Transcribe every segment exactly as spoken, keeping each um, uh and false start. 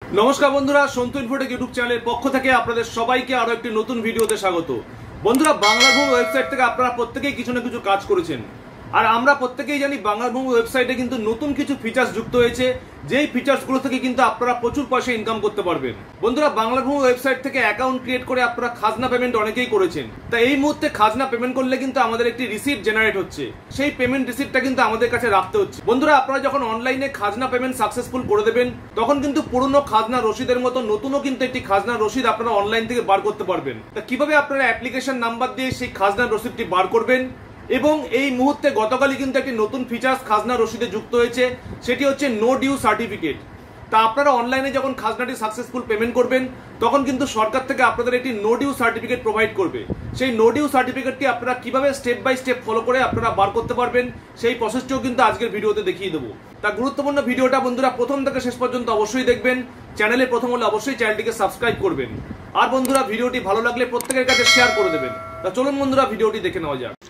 নমস্কার বন্ধুরা, Santu Infotech YouTube চ্যানেলের পক্ষ থেকে আপনাদের সবাইকে আরো একটি নতুন ভিডিওতে স্বাগত। বন্ধুরা, বাংলার ভূমি ওয়েবসাইট থেকে আপনারা প্রত্যেকেই কিছু না কিছু কাজ করেছেন, আর আমরা প্রত্যেকেই জানি বাংলার ভূমি ওয়েবসাইটে কিন্তু নতুন কিছু ফিচার্স যুক্ত হয়েছে, যেই ফিচার্সগুলো থেকে কিন্তু আপনারা প্রচুর পয়সা ইনকাম করতে পারবেন। বন্ধুরা, বাংলার ভূমি ওয়েবসাইট থেকে অ্যাকাউন্ট ক্রিয়েট করে আপনারা খাজনা পেমেন্ট অনেকেই করেছেন। তা এই মুহূর্তে খাজনা পেমেন্ট করলে কিন্তু আমাদের একটি রিসিট জেনারেট হচ্ছে, সেই পেমেন্ট রিসিটটা কিন্তু আমাদের কাছে রাখতে হচ্ছে। বন্ধুরা, আপনারা যখন অনলাইনে খাজনা পেমেন্ট সাকসেসফুল করে দেবেন, তখন কিন্তু পুরনো খাজনা রসিদের মতো নতুনও কিন্তু একটি খাজনা রসিদ আপনারা অনলাইন থেকে বার করতে পারবেন। তা কিভাবে আপনারা অ্যাপ্লিকেশন নাম্বার দিয়ে সেই খাজনা রসিদটি বার করবেন, এবং এই মুহূর্তে গতকালই কিন্তু একটি নতুন ফিচার্স খাজনা রসিদে যুক্ত হয়েছে, সেটি হচ্ছে নো ডিউ সার্টিফিকেট। তা আপনারা অনলাইনে যখন খাজনাটি সাকসেসফুল পেমেন্ট করবেন, তখন কিন্তু সরকার থেকে আপনাদের একটি নো ডিউ সার্টিফিকেট প্রোভাইড করবে। সেই নো ডিউ সার্টিফিকেটটি আপনারা কিভাবে স্টেপ বাই স্টেপ ফলো করে আপনারা বার করতে পারবেন, সেই প্রসেসটিও কিন্তু আজকের ভিডিওতে দেখিয়ে দেবো। তা গুরুত্বপূর্ণ ভিডিওটা বন্ধুরা প্রথম থেকে শেষ পর্যন্ত অবশ্যই দেখবেন। চ্যানেলে প্রথম হলে অবশ্যই চ্যানেলটিকে সাবস্ক্রাইব করবেন, আর বন্ধুরা ভিডিওটি ভালো লাগলে প্রত্যেকের কাছে শেয়ার করে দেবেন। তা চলুন বন্ধুরা ভিডিওটি দেখে নেওয়া যাক।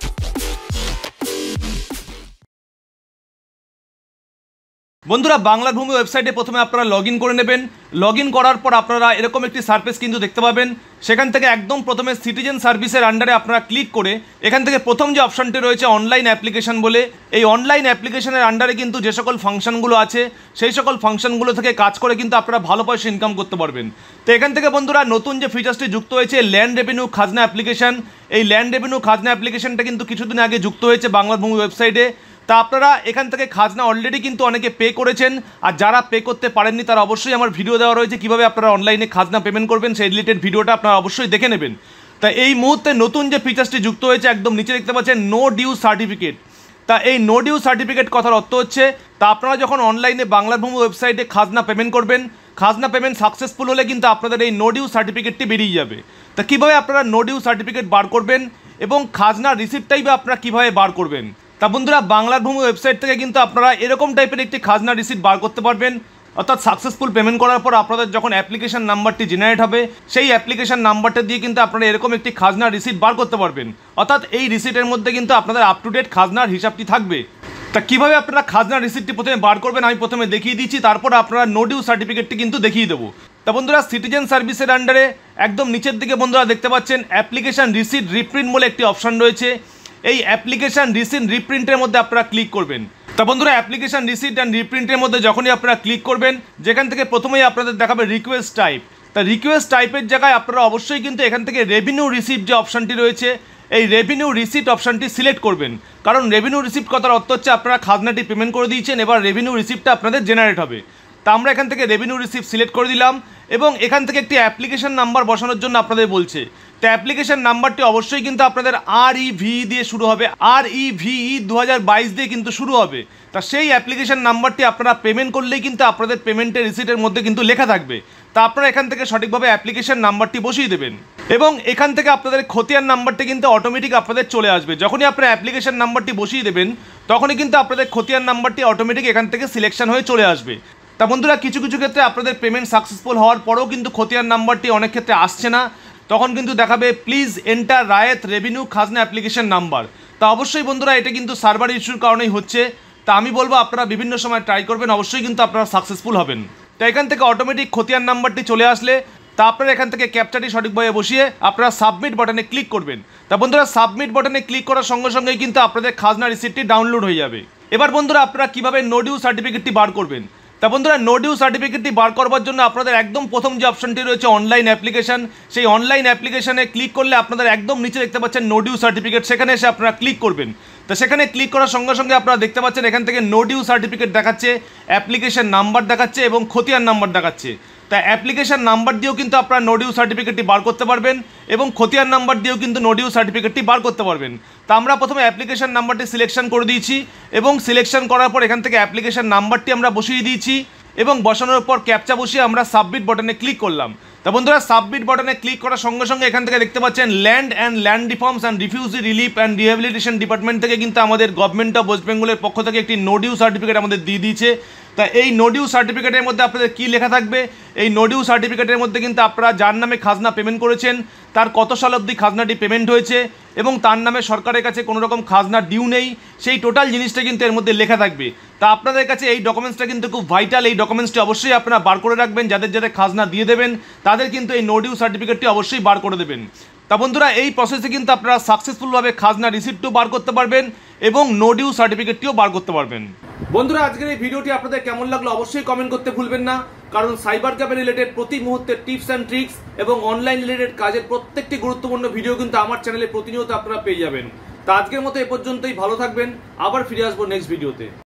বন্ধুরা, বাংলার ভূমি ওয়েবসাইটে প্রথমে আপনারা লগ ইন করে নেবেন। লগ ইন করার পর আপনারা এরকম একটি সার্ফেস কিন্তু দেখতে পাবেন। সেখান থেকে একদম প্রথমে সিটিজেন সার্ভিসের আন্ডারে আপনারা ক্লিক করে এখান থেকে প্রথম যে অপশানটি রয়েছে অনলাইন অ্যাপ্লিকেশন বলে, এই অনলাইন অ্যাপ্লিকেশনের আন্ডারে কিন্তু যে সকল ফাংশনগুলো আছে সেই সকল ফাংশনগুলো থেকে কাজ করে কিন্তু আপনারা ভালো পয়সা ইনকাম করতে পারবেন। তো এখান থেকে বন্ধুরা নতুন যে ফিচার্সটি যুক্ত হয়েছে ল্যান্ড রেভিনিউ খাজনা অ্যাপ্লিকেশন, এই ল্যান্ড রেভিনিউ খাজনা অ্যাপ্লিকেশনটা কিন্তু কিছুদিন আগে যুক্ত হয়েছে বাংলার ভূমি ওয়েবসাইটে। তা আপনারা এখান থেকে খাজনা অলরেডি কিন্তু অনেকে পে করেছেন, আর যারা পে করতে পারেননি তারা অবশ্যই আমার ভিডিও দেওয়া রয়েছে কীভাবে আপনারা অনলাইনে খাজনা পেমেন্ট করবেন, সেই রিলেটেড ভিডিওটা আপনারা অবশ্যই দেখে নেবেন। তা এই মুহূর্তে নতুন যে ফিচার্সটি যুক্ত হয়েছে একদম নিচে দেখতে পাচ্ছেন নো ডিউ সার্টিফিকেট। তা এই নো ডিউ সার্টিফিকেট কথার অর্থ হচ্ছে, তা আপনারা যখন অনলাইনে বাংলার ভূমি ওয়েবসাইটে খাজনা পেমেন্ট করবেন, খাজনা পেমেন্ট সাকসেসফুল হলে কিন্তু আপনাদের এই নো ডিউ সার্টিফিকেটটি বেরিয়ে যাবে। তা কীভাবে আপনারা নো ডিউ সার্টিফিকেট বার করবেন এবং খাজনা রিসিপ্টটাই বা আপনারা কীভাবে বার করবেন, তা বন্ধুরা বাংলার ভূমি ওয়েবসাইট থেকে কিন্তু আপনারা এরকম টাইপের একটি খাজনা রিসিপ্ট বার করতে পারবেন। অর্থাৎ সাকসেসফুল পেমেন্ট করার পর আপনাদের যখন অ্যাপ্লিকেশন নাম্বারটি জেনারেট হবে, সেই অ্যাপ্লিকেশন নাম্বারটা দিয়ে কিন্তু আপনারা এরকম একটি খাজনা রিসিপ্ট বার করতে পারবেন। অর্থাৎ এই রিসিপ্টের মধ্যে কিন্তু আপনাদের আপ টু ডেট খাজনার হিসাবটি থাকবে। তা কীভাবে আপনারা খাজনা রিসিপ্টটি প্রথমে বার করবেন আমি প্রথমে দেখিয়ে দিচ্ছি, তারপর আপনারা নো ডিউ সার্টিফিকেটটি কিন্তু দেখিয়ে দেবো। তা বন্ধুরা সিটিজেন সার্ভিসের আন্ডারে একদম নিচের দিকে বন্ধুরা দেখতে পাচ্ছেন অ্যাপ্লিকেশন রিসিপ্ট রিপ্রিন্ট বলে একটি অপশান রয়েছে। এই অ্যাপ্লিকেশন রিসিপ্ট রিপ্রিন্টের মধ্যে আপনারা ক্লিক করবেন। তা বন্ধুরা অ্যাপ্লিকেশন রিসিপ্ট অ্যান্ড রিপ্রিন্টের মধ্যে যখনই আপনারা ক্লিক করবেন, যেখান থেকে প্রথমেই আপনাদের দেখাবে রিকোয়েস্ট টাইপ। তা রিকোয়েস্ট টাইপের জায়গায় আপনারা অবশ্যই কিন্তু এখান থেকে রেভিনিউ রিসিপ্ট যে অপশানটি রয়েছে, এই রেভিনিউ রিসিপ্ট অপশানটি সিলেক্ট করবেন। কারণ রেভিনিউ রিসিপ্ট কথার অর্থ হচ্ছে আপনারা খাজনাটি পেমেন্ট করে দিয়েছেন, এবার রেভিনিউ রিসিপ্টটা আপনাদের জেনারেট হবে। তা আমরা এখান থেকে রেভিনিউ রিসিপ্ট সিলেক্ট করে দিলাম, এবং এখান থেকে একটি অ্যাপ্লিকেশন নাম্বার বসানোর জন্য আপনাদের বলছে। তো অ্যাপ্লিকেশন নাম্বারটি অবশ্যই কিন্তু আপনাদের আর ই ভি দিয়ে শুরু হবে, আর ই ভি দু হাজার বাইশ দিয়ে কিন্তু শুরু হবে। তা সেই অ্যাপ্লিকেশন নাম্বারটি আপনারা পেমেন্ট করলেই কিন্তু আপনাদের পেমেন্টের রিসিটের মধ্যে কিন্তু লেখা থাকবে। তা আপনারা এখান থেকে সঠিকভাবে অ্যাপ্লিকেশন নাম্বারটি বসিয়ে দেবেন, এবং এখান থেকে আপনাদের খতিয়ান নাম্বারটি কিন্তু অটোমেটিক আপনাদের চলে আসবে। যখনই আপনারা অ্যাপ্লিকেশন নাম্বারটি বসিয়ে দেবেন, তখনই কিন্তু আপনাদের খতিয়ান নাম্বারটি অটোমেটিক এখান থেকে সিলেকশন হয়ে চলে আসবে। তা বন্ধুরা কিছু কিছু ক্ষেত্রে আপনাদের পেমেন্ট সাকসেসফুল হওয়ার পরেও কিন্তু খতিয়ান নাম্বারটি অনেক ক্ষেত্রে আসছে না, তখন কিন্তু দেখাবে প্লিজ এন্টার রায়েত রেভিনিউ খাজনা অ্যাপ্লিকেশন নাম্বার। তা অবশ্যই বন্ধুরা এটা কিন্তু সার্ভার ইস্যুর কারণেই হচ্ছে। তা আমি বলবো আপনারা বিভিন্ন সময় ট্রাই করবেন, অবশ্যই কিন্তু আপনারা সাকসেসফুল হবেন। তো এখান থেকে অটোমেটিক খতিয়ান নাম্বারটি চলে আসলে তা আপনারা এখান থেকে ক্যাপচাটি সঠিকভাবে বসিয়ে আপনারা সাবমিট বাটনে ক্লিক করবেন। তা বন্ধুরা সাবমিট বাটনে ক্লিক করার সঙ্গে সঙ্গেই কিন্তু আপনাদের খাজনা রিসিপ্টটি ডাউনলোড হয়ে যাবে। এবার বন্ধুরা আপনারা কীভাবে নো ডিউ সার্টিফিকেটটি বার করবেন, তা বন্ধুরা নো ডিউ সার্টিফিকেটটি বার করবার জন্য আপনাদের একদম প্রথম যে অপশানটি রয়েছে অনলাইন অ্যাপ্লিকেশন, সেই অনলাইন অ্যাপ্লিকেশনে ক্লিক করলে আপনাদের একদম নিচে দেখতে পাচ্ছেন নো ডিউ সার্টিফিকেট, সেখানে এসে আপনারা ক্লিক করবেন। তো সেখানে ক্লিক করার সঙ্গে সঙ্গে আপনারা দেখতে পাচ্ছেন এখান থেকে নো ডিউ সার্টিফিকেট দেখাচ্ছে, অ্যাপ্লিকেশন নাম্বার দেখাচ্ছে এবং খতিয়ান নাম্বার দেখাচ্ছে। তা অ্যাপ্লিকেশন নাম্বার দিয়েও কিন্তু আপনারা নো ডিউ সার্টিফিকেটটি বার করতে পারবেন, এবং খতিয়ান নাম্বার দিয়েও কিন্তু নো ডিউ সার্টিফিকেটটি বার করতে পারবেন। তা আমরা প্রথমে অ্যাপ্লিকেশন নাম্বারটি সিলেকশন করে দিয়েছি, এবং সিলেকশন করার পর এখান থেকে অ্যাপ্লিকেশন নাম্বারটি আমরা বসিয়ে দিয়েছি, এবং বসানোর পর ক্যাপচা বসিয়ে আমরা সাবমিট বাটনে ক্লিক করলাম। তা বন্ধুরা সাবমিট বাটনে ক্লিক করার সঙ্গে সঙ্গে এখান থেকে দেখতে পাচ্ছেন land and land reforms and refugee relief and rehabilitation department থেকে কিন্তু আমাদের গভর্নমেন্ট অফ ওয়েস্ট বেঙ্গলের পক্ষ থেকে একটি নো ডিউ সার্টিফিকেট আমাদের দিয়ে দিয়েছে। তা এই নো ডিউ সার্টিফিকেটের মধ্যে আপনাদের কী লেখা থাকবে, এই নো ডিউ সার্টিফিকেটের মধ্যে কিন্তু আপনারা যার নামে খাজনা পেমেন্ট করেছেন তার কত সাল অবধি খাজনাটি পেমেন্ট হয়েছে এবং তার নামে সরকারের কাছে কোনো রকম খাজনা ডিউ নেই, সেই টোটাল জিনিসটা কিন্তু এর মধ্যে লেখা থাকবে। তা আপনাদের কাছে এই ডকুমেন্টসটা কিন্তু খুব ভাইটাল, এই ডকুমেন্টসটি অবশ্যই আপনারা বার করে রাখবেন। যাদের যাদের খাজনা দিয়ে দেবেন তাদের কিন্তু এই নো ডিউ সার্টিফিকেটটি অবশ্যই বার করে দেবেন। তা বন্ধুরা, এই প্রসেসে কিন্তু আপনারা সাকসেসফুলভাবে খাজনা রিসিপ্টও বার করতে পারবেন এবং নো ডিউ সার্টিফিকেটটিও বার করতে পারবেন। বন্ধুরা, আজকের এই ভিডিওটি আপনাদের কেমন লাগলো অবশ্যই কমেন্ট করতে ভুলবেন না, কারণ সাইবার ক্যাফে রিলেটেড প্রতি মুহূর্তের টিপস অ্যান্ড ট্রিক্স এবং অনলাইন রিলেটেড কাজের প্রত্যেকটি গুরুত্বপূর্ণ ভিডিও কিন্তু আমার চ্যানেলে প্রতিনিয়ত আপনারা পেয়ে যাবেন। তা আজকের মতো এ পর্যন্তই, ভালো থাকবেন, আবার ফিরে আসবো নেক্সট ভিডিওতে।